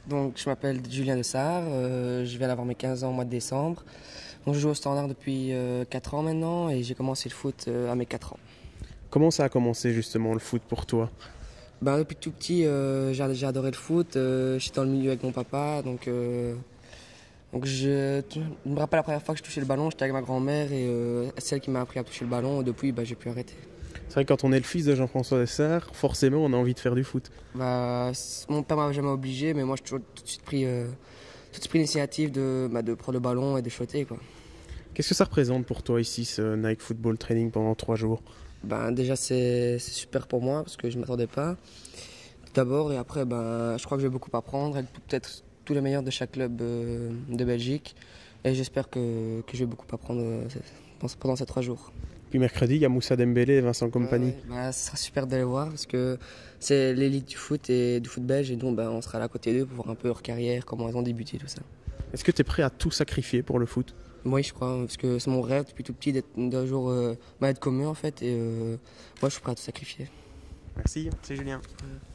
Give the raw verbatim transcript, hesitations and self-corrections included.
Donc, je m'appelle Julien Dessart, euh, je viens d'avoir mes quinze ans au mois de décembre. Donc, je joue au Standard depuis euh, quatre ans maintenant et j'ai commencé le foot euh, à mes quatre ans. Comment ça a commencé justement le foot pour toi? Ben, depuis tout petit, euh, j'ai j'ai adoré le foot. Euh, j'étais dans le milieu avec mon papa. Donc, euh, donc je, je me rappelle la première fois que je touchais le ballon, j'étais avec ma grand-mère et euh, c'est celle qui m'a appris à toucher le ballon. Et depuis, ben, j'ai pu arrêter. C'est vrai que quand on est le fils de Jean-François Dessart, forcément on a envie de faire du foot. Bah, c- mon père m'a jamais obligé, mais moi j'ai toujours tout de suite pris, euh, tout de suite pris l'initiative de, bah, de prendre le ballon et de shotter, quoi. Qu'est-ce que ça représente pour toi ici, ce Nike Football Training pendant trois jours? Ben, déjà c'est c'est super pour moi parce que je ne m'attendais pas. Tout d'abord et après ben, je crois que je vais beaucoup apprendre avec peut-être tous les meilleurs de chaque club euh, de Belgique et j'espère que, que je vais beaucoup apprendre euh, pendant pendant ces trois jours. Puis mercredi, il y a Moussa Dembélé et Vincent Ouais, Kompany. ouais, ben, ce sera super d'aller voir parce que c'est l'élite du foot et du foot belge et donc ben, on sera là à côté d'eux pour voir un peu leur carrière, comment ils ont débuté, tout ça. Est-ce que tu es prêt à tout sacrifier pour le foot? Oui, je crois, parce que c'est mon rêve depuis tout petit d'être d'un jour euh, bah, être comme eux en fait. Et euh, moi, je suis prêt à tout sacrifier. Merci, c'est Julien. Ouais.